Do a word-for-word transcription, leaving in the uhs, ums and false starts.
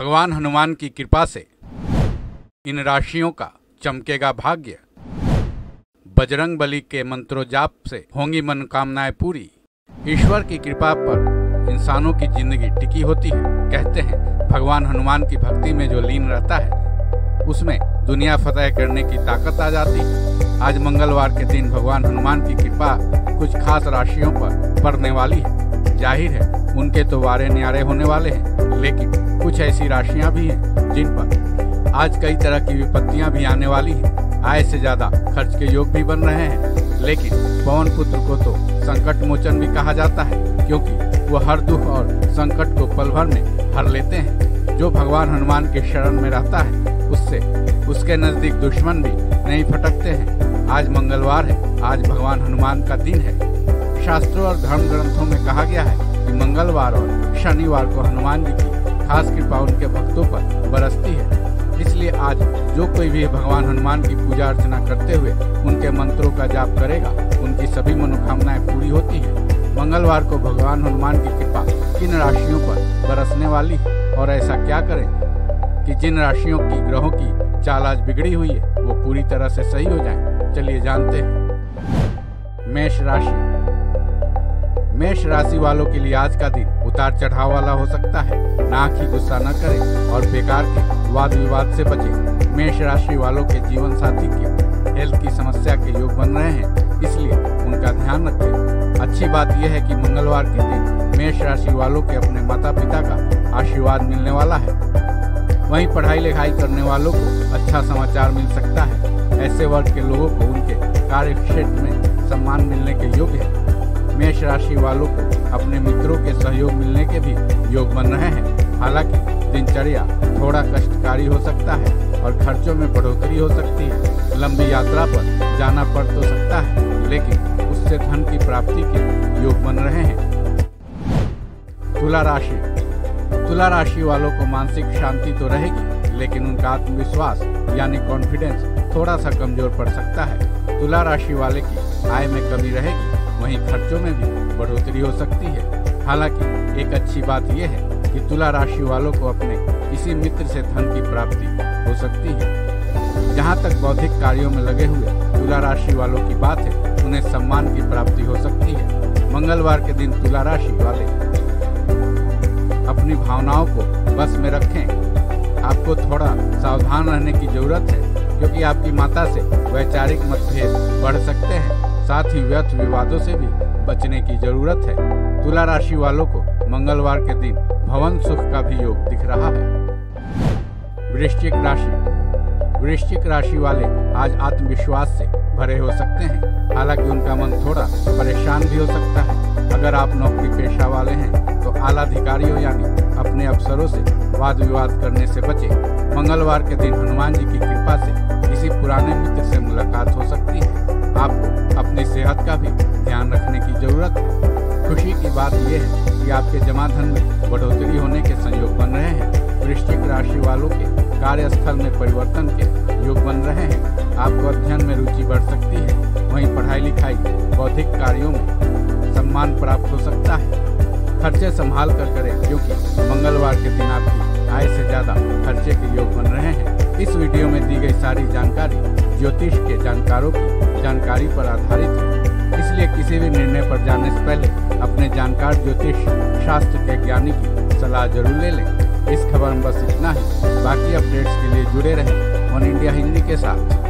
भगवान हनुमान की कृपा से इन राशियों का चमकेगा भाग्य। बजरंग बली के मंत्रोजाप से होंगी मनोकामनाएं पूरी। ईश्वर की कृपा पर इंसानों की जिंदगी टिकी होती है। कहते हैं भगवान हनुमान की भक्ति में जो लीन रहता है उसमें दुनिया फतेह करने की ताकत आ जाती है। आज मंगलवार के दिन भगवान हनुमान की कृपा कुछ खास राशियों पर पड़ने वाली है। जाहिर है उनके तो वारे न्यारे होने वाले हैं, लेकिन कुछ ऐसी राशियां भी हैं जिन पर आज कई तरह की विपत्तियां भी आने वाली हैं। आय से ज्यादा खर्च के योग भी बन रहे हैं, लेकिन पवन पुत्र को तो संकट मोचन भी कहा जाता है, क्योंकि वो हर दुख और संकट को पल भर में हर लेते हैं। जो भगवान हनुमान के शरण में रहता है उससे उसके नजदीक दुश्मन भी नहीं फटकते हैं। आज मंगलवार है, आज भगवान हनुमान का दिन है। शास्त्रों और धर्म ग्रंथों में कहा गया है कि मंगलवार और शनिवार को हनुमान जी की खास कृपा उनके भक्तों पर बरसती है। इसलिए आज जो कोई भी भगवान हनुमान की पूजा अर्चना करते हुए उनके मंत्रों का जाप करेगा, उनकी सभी मनोकामनाएं पूरी होती है। मंगलवार को भगवान हनुमान की कृपा किन राशियों पर बरसने वाली है और ऐसा क्या करें कि जिन राशियों की ग्रहों की चाल आज बिगड़ी हुई है वो पूरी तरह से सही हो जाए। चलिए जानते हैं। मेष राशि। मेष राशि वालों के लिए आज का दिन उतार चढ़ाव वाला हो सकता है। नाक ही गुस्सा न करें और बेकार के वाद विवाद से बचें। मेष राशि वालों के जीवन साथी के हेल्थ की समस्या के योग बन रहे हैं, इसलिए उनका ध्यान रखें। अच्छी बात यह है कि मंगलवार के दिन मेष राशि वालों के अपने माता पिता का आशीर्वाद मिलने वाला है। वहीं पढ़ाई लिखाई करने वालों को अच्छा समाचार मिल सकता है। ऐसे वर्ग के लोगों को उनके कार्य क्षेत्र में सम्मान मिलने के योग है। मेष राशि वालों को अपने मित्रों के सहयोग मिलने के भी योग बन रहे हैं। हालांकि दिनचर्या थोड़ा कष्टकारी हो सकता है और खर्चों में बढ़ोतरी हो सकती है। लंबी यात्रा पर जाना पड़ तो सकता है, लेकिन उससे धन की प्राप्ति के योग बन रहे हैं। तुला राशि। तुला राशि वालों को मानसिक शांति तो रहेगी, लेकिन उनका आत्मविश्वास यानी कॉन्फिडेंस थोड़ा सा कमजोर पड़ सकता है। तुला राशि वाले की आय में कमी रहेगी, वहीं खर्चों में भी बढ़ोतरी हो सकती है। हालांकि एक अच्छी बात यह है कि तुला राशि वालों को अपने किसी मित्र से धन की प्राप्ति हो सकती है। जहां तक बौद्धिक कार्यों में लगे हुए तुला राशि वालों की बात है, उन्हें सम्मान की प्राप्ति हो सकती है। मंगलवार के दिन तुला राशि वाले अपनी भावनाओं को बस में रखें। आपको थोड़ा सावधान रहने की जरूरत है, क्योंकि आपकी माता से वैचारिक मतभेद बढ़ सकते हैं। साथ ही व्यर्थ विवादों से भी बचने की जरूरत है। तुला राशि वालों को मंगलवार के दिन भवन सुख का भी योग दिख रहा है। वृश्चिक राशि। वृश्चिक राशि वाले आज आत्मविश्वास से भरे हो सकते हैं, हालांकि उनका मन थोड़ा परेशान भी हो सकता है। अगर आप नौकरी पेशा वाले हैं तो आला अधिकारियों यानी अपने अफसरों से वाद विवाद करने से बचें। मंगलवार के दिन हनुमान जी की कृपा से किसी पुराने मित्र से मुलाकात हो सकती है। आपको अपनी सेहत का भी ध्यान रखने की जरूरत है। खुशी की बात यह है कि आपके जमा धन में बढ़ोतरी होने के संयोग बन रहे हैं। वृश्चिक राशि वालों के कार्यस्थल में परिवर्तन के योग बन रहे हैं। आपको अध्ययन में रुचि बढ़ सकती है। वहीं पढ़ाई लिखाई बौद्धिक कार्यों में सम्मान प्राप्त हो सकता है। खर्चे संभाल कर करें, क्योंकि मंगलवार के दिन आपकी आय से ज्यादा खर्चे के योग बन रहे हैं। इस वीडियो में दी गई सारी जानकारी ज्योतिष के जानकारों की जानकारी पर आधारित है, इसलिए किसी भी निर्णय पर जाने से पहले अपने जानकार ज्योतिष शास्त्र के ज्ञानी की सलाह जरूर ले लें। इस खबर में बस इतना ही। बाकी अपडेट्स के लिए जुड़े रहें वन इंडिया हिंदी के साथ।